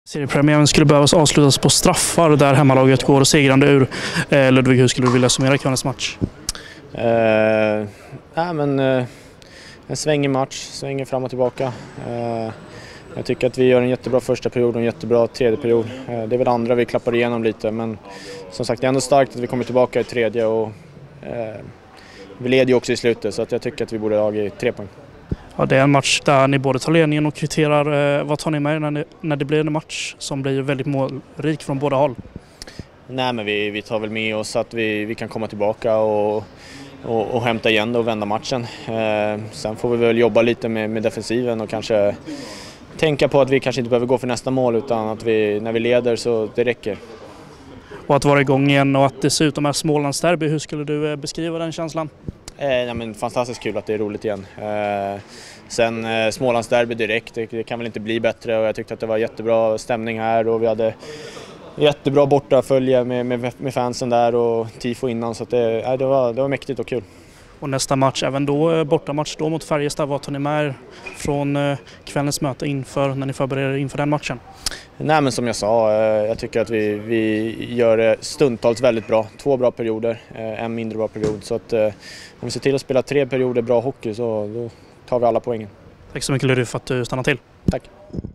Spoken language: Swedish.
Seriepremiären skulle behöva avslutas på straffar där hemmalaget går segrande ur. Ludvig, hur skulle du vilja summera kvällens match? En svängig match, svänger fram och tillbaka. Jag tycker att vi gör en jättebra första period och en jättebra tredje period. Det är väl andra vi klappar igenom lite, men som sagt det är ändå starkt att vi kommer tillbaka i tredje och vi leder ju också i slutet, så att jag tycker att vi borde ha tagit 3 poäng. Ja, det är en match där ni både tar ledningen och kvitterar. Vad tar ni med när det blir en match som blir väldigt målrik från båda håll? Nej, men vi tar väl med oss att vi kan komma tillbaka och hämta igen och vända matchen. Sen får vi väl jobba lite med defensiven och kanske tänka på att vi kanske inte behöver gå för nästa mål, utan att när vi leder så det räcker. Och att vara igång igen och att dessutom är Smålands derby, hur skulle du beskriva den känslan? Fantastiskt kul att det är roligt igen. Sen Smålands derby direkt, det kan väl inte bli bättre, och jag tyckte att det var jättebra stämning här och vi hade jättebra bortafölje med fansen där och tifo innan, så att det var mäktigt och kul. Och nästa match, även då bortamatch då mot Färjestad, vad tar ni med från kvällens möte när ni förbereder inför den matchen? Nej, men som jag sa, jag tycker att vi gör det stundtals väldigt bra. 2 bra perioder, en mindre bra period. Så att om vi ser till att spela 3 perioder bra hockey så då tar vi alla poängen. Tack så mycket Ludvig för att du stannade till. Tack.